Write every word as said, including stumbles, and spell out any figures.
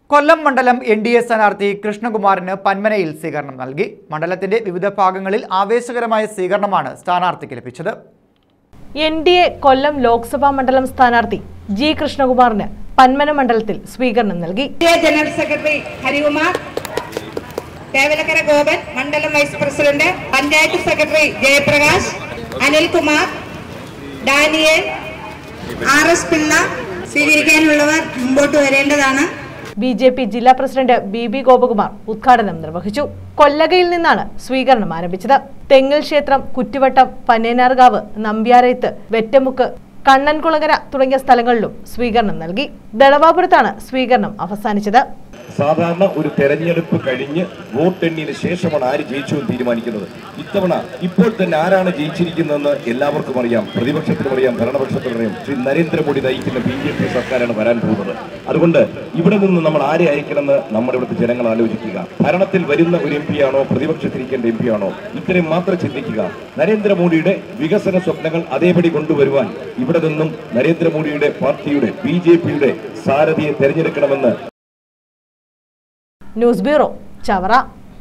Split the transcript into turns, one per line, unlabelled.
കൊല്ലം മണ്ഡലം N D A സ്ഥാനാർത്ഥി കൃഷ്ണകുമാറിന് പന്മനയിൽ സ്വീകരണം നൽകി. മണ്ഡലത്തിന്റെ വിവിധ ഭാഗങ്ങളിൽ ആവേശകരമായ സ്വീകരണമാണ് സ്ഥാനാർത്ഥിക്ക് ലഭിച്ചത്.
N D A Kollam Lok Sabha മണ്ഡലം സ്ഥാനാർത്ഥി ജി കൃഷ്ണകുമാറിന് പന്മന മണ്ഡലത്തിൽ സ്വീകരണം നൽകി.
ജനറൽ സെക്രട്ടറി ഹരികുമാർ, തേവലക്കര ഗോപൻ മണ്ഡലം vice president, panchayat secretary Jayaprakash, Anilkumar, Daniel, R S Pillai സ്വീകരിക്കാനുള്ളവർ മുമ്പോട്ട് വരേണ്ടതാണ്.
ബി ജെ പി ജില്ലാ പ്രസിഡന്റ് ബി ബി ഗോപകുമാർ ഉദ്ഘാടനം നിർവഹിച്ചു. കൊല്ലകയിൽ നിന്നാണ് സ്വീകരണം ആരംഭിച്ചത്. തെങ്ങൽ ക്ഷേത്രം, കുറ്റിവട്ടം, പന്നേനാർകാവ്, നമ്പ്യാരയത്ത്, വെറ്റമുക്ക്, കണ്ണൻകുളങ്ങര തുടങ്ങിയ സ്ഥലങ്ങളിലും സ്വീകരണം നൽകി. ദളവാപുരത്താണ് സ്വീകരണം അവസാനിച്ചത്.
സാധാരണ ഒരു തെരഞ്ഞെടുപ്പ് കഴിഞ്ഞ് വോട്ടെണ്ണിന് ശേഷമാണ് ആര് ജയിച്ചു എന്ന് തീരുമാനിക്കുന്നത്. ഇത്തവണ ഇപ്പോൾ തന്നെ ആരാണ് ജയിച്ചിരിക്കുന്നതെന്ന് എല്ലാവർക്കും അറിയാം, പ്രതിപക്ഷത്തിനും അറിയാം, ഭരണപക്ഷത്തിനും അറിയാം. ശ്രീ നരേന്ദ്രമോദി നയിക്കുന്ന ബി ജെ പി സർക്കാരാണ് വരാൻ പോകുന്നത്. അതുകൊണ്ട് ഇവിടെ നിന്ന് നമ്മൾ ആരെ അയക്കണമെന്ന് നമ്മുടെ ഇവിടുത്തെ ജനങ്ങൾ ആലോചിക്കുക. ഭരണത്തിൽ വരുന്ന ഒരു എം പി ആണോ, പ്രതിപക്ഷത്തിരിക്കേണ്ട എം പി ആണോ, ഇത്രയും മാത്രം ചിന്തിക്കുക. നരേന്ദ്രമോദിയുടെ വികസന സ്വപ്നങ്ങൾ അതേപടി കൊണ്ടുവരുവാൻ ഇവിടെ നിന്നും നരേന്ദ്രമോദിയുടെ പാർട്ടിയുടെ ബി ജെ പിയുടെ സാരഥിയെ തെരഞ്ഞെടുക്കണമെന്ന്.
News bureau, Chavara.